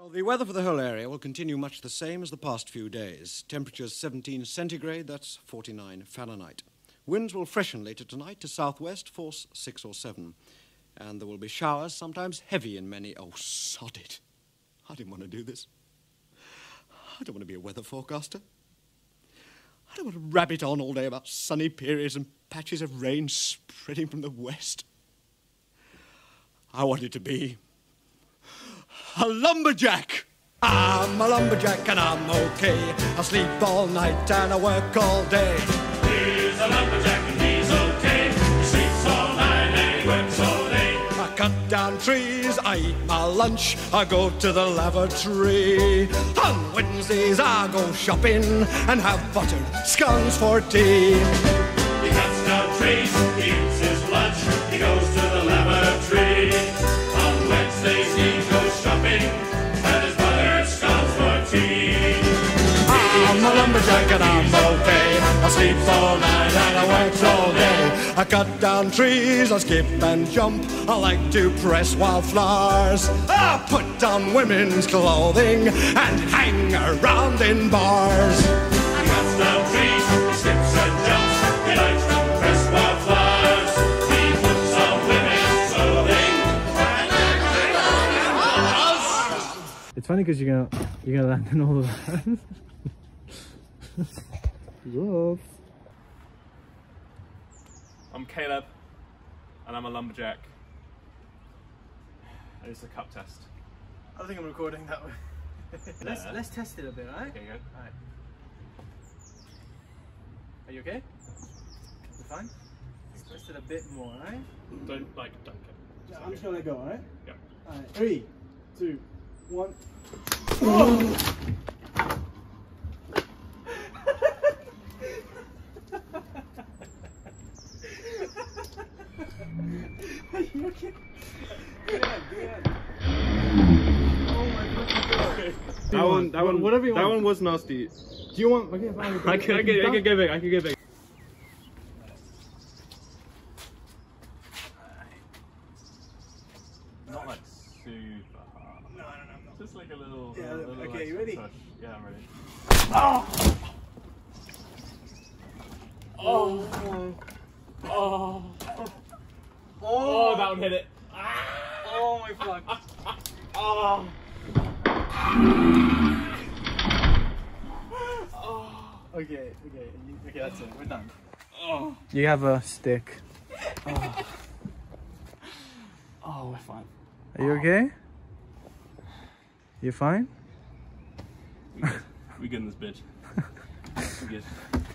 Well, the weather for the whole area will continue much the same as the past few days. Temperatures 17 centigrade, that's 49 Fahrenheit. Winds will freshen later tonight to southwest, force 6 or 7. And there will be showers, sometimes heavy in many... Oh, sod it. I didn't want to do this. I don't want to be a weather forecaster. I don't want to rabbit on all day about sunny periods and patches of rain spreading from the west. I want it to be a lumberjack. I'm a lumberjack and I'm okay. I sleep all night and I work all day. He's a lumberjack and he's okay. He sleeps all night and he works all day. I cut down trees, I eat my lunch, I go to the lavatory. On Wednesdays I go shopping and have buttered scones for tea. He cuts down trees, he eats his lunch, he goes to the lavatory. On Wednesdays he goes shopping and his buttered scones for tea. I'm a lumberjack and I'm okay. I sleep all night and I work all day. I cut down trees, I skip and jump. I like to press wildflowers. I put on women's clothing and hang around in bars. He cuts down trees, he skips and jumps, he likes to press wildflowers. He puts on women's clothing and hangs around in bars. It's funny because you're gonna land in all of that. Yes. I'm Caleb, and I'm a lumberjack. And it's a cup test. I think I'm recording that way. Let's test it a bit, alright? Okay, good. Alright. Are you okay? You fine? Let's test it a bit more, alright? Don't get. Yeah, I'm just gonna go, alright? Yeah. Alright, 3, 2, 1. Oh! Are you okay? Good. Oh my god. That one was nasty. Do you want? Okay, fine. I can go big. Not like super hard. No. Just like a little. Yeah, little okay, like, you ready? Touch. Yeah, I'm ready. Oh, that one hit it. Oh my fuck. Oh. Okay, that's it. We're done. You have a stick. Oh, we're fine. Are you okay? You fine? We good in this bitch. We good.